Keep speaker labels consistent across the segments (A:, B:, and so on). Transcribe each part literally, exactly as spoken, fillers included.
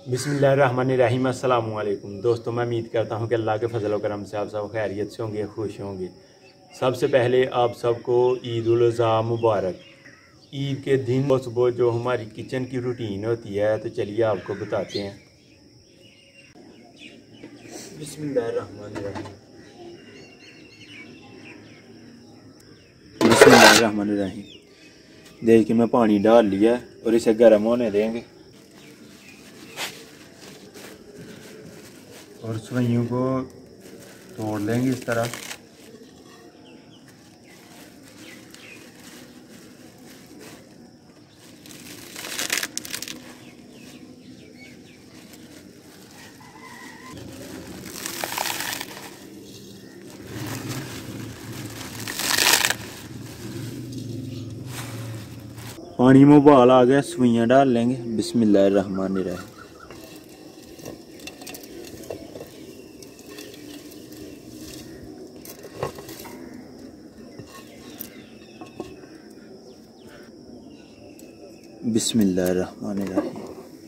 A: बिस्मिल्लाहिर्रहमानिर्रहीम। अस्सलामु अलैकुम दोस्तों, मैं उम्मीद करता हूँ कि अल्लाह के फजल व करम से आप सब खैरियत से होंगे, खुश होंगे। सबसे पहले आप सबको ईद उल अज़हा मुबारक। ईद के दिन सुबह जो हमारी किचन की रूटीन होती है, तो चलिए आपको बताते हैं। बिस्मिल्लाहिर्रहमानिर्रहीम बिस्मिल्लाहिर्रहमानिर्रहीम। देखिए मैं पानी डाल लिया और इसे गर्म होने देंगे और सवैयों को तोड़ लेंगे इस तरह। पानी में उबाल आ गया, सवैयाँ डाल लेंगे। बिस्मिल्लाहिर्रहमानिर्रहीम। बिस्मिल्लाहिर्रहमानिर्रहीम।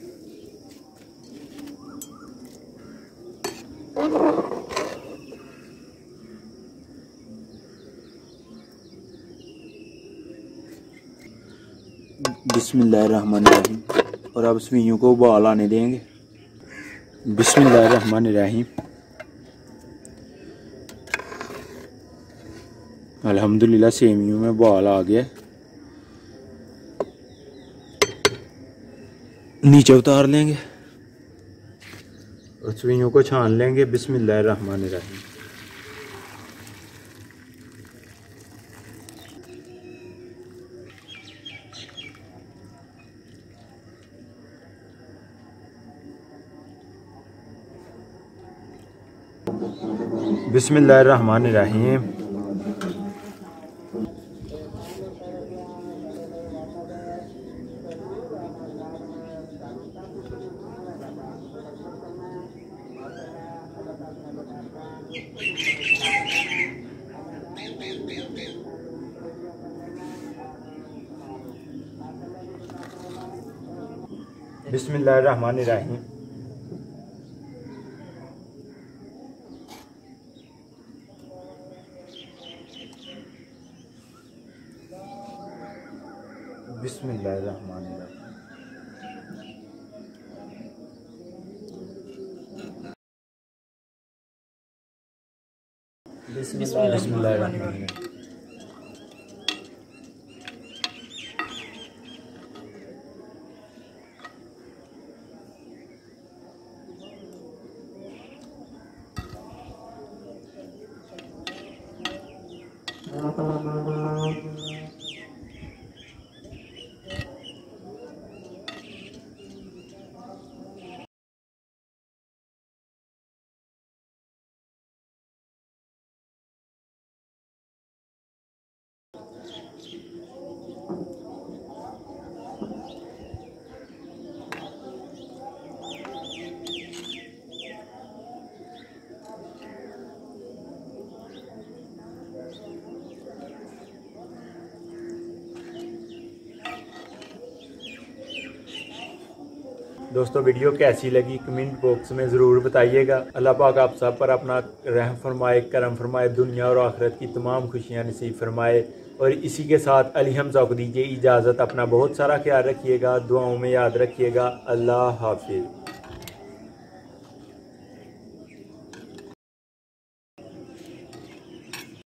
A: बिस्मिल्लाहिर्रहमानिर्रहीम। और अब सवैयों को उबाल आने देंगे। बिस्मिल्लाहिर्रहमानिर्रहीम। अल्हम्दुलिल्लाह सेवियों में उबाल आ गया। नीचे उतार लेंगे और सवैयों को छान लेंगे। बिस्मिल्लाहिर्रहमानिर्रहीम। बिस्मिल्लाहिर्रहमानिर्रहीम। बिस्मिल्लाहिर्रहमानिर्रहीम। बिस्मिल्लाहिर्रहमानिर्रहीम। बिस्मिल्लाहिर्रहमानिर्रहीम। दोस्तों वीडियो कैसी लगी कमेंट बॉक्स में ज़रूर बताइएगा। अल्लाह पाक आप सब पर अपना रहम फरमाए, करम फरमाए, दुनिया और आखिरत की तमाम खुशियां नसीब फरमाए। और इसी के साथ अली हमज़ा को दीजिए इजाज़त। अपना बहुत सारा ख्याल रखिएगा, दुआओं में याद रखिएगा। अल्लाह हाफिज़।